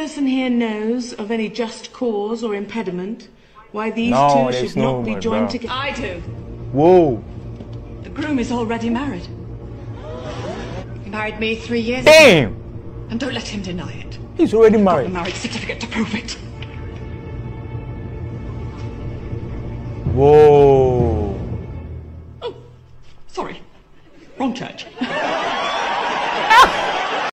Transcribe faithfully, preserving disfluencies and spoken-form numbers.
person here knows of any just cause or impediment why these no, two should no not be one, joined bro. together? I do. Whoa. The groom is already married. He married me three years ago. Damn. And don't let him deny it. He's already I've married. got a marriage certificate to prove it. Whoa.